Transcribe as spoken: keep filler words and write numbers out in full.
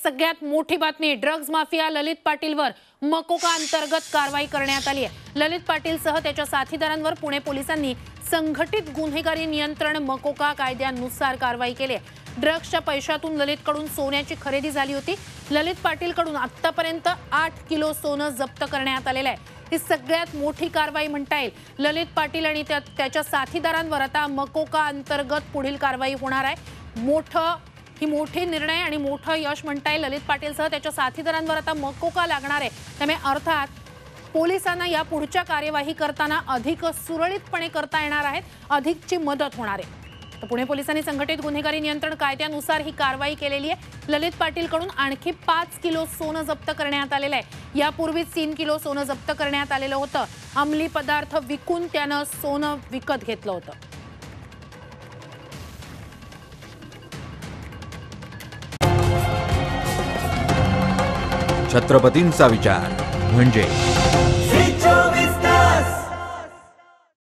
सगळ्यात मोठी बातमी, ड्रग्ज माफिया ललित पाटीलवर मकोका अंतर्गत कारवाई करण्यात आली आहे। ललित पाटीलसह त्याच्या साथीदारांवर पुणे पोलिसांनी संघटित गुन्हेगारी नियंत्रण मकोका कायद्यानुसार कारवाई केली आहे। ड्रग्सच्या पैशातून ललितकडून सोन्याची खरेदी झाली होती। ललित पाटीलकडून आतापर्यंत आठ किलो सोनं जप्त करण्यात आलेलं आहे। ही सगळ्यात मोठी कारवाई म्हणता येईल। ललित पाटील आणि त्याच्या साथीदारांवर आता मकोका अंतर्गत पुढील कारवाई होणार आहे। मोठं ही मोठे निर्णय आणि मोठं यश म्हणता येईल। ललित पाटीलसह त्याच्या साथीदारांवर आता मकोका लागणार आहे। त्यामुळे अर्थात पोलिसांना या पुढच्या कार्यवाही करताना अधिक सुरळीतपणे करता येणार आहे, अधिकची मदत होणार आहे। तर पुणे पोलिसांनी संघटित गुन्हेगारी नियंत्रण कायद्यानुसार ही कारवाई केलेली आहे। ललित पाटीलकडून आणखी पाच किलो सोनं जप्त करण्यात आलेलं आहे। यापूर्वीच तीन किलो सोनं जप्त करण्यात आलेलं होतं। अंमली पदार्थ विकून त्यानं सोनं विकत घेतलं होतं। छत्रपतींचा विचार म्हणजे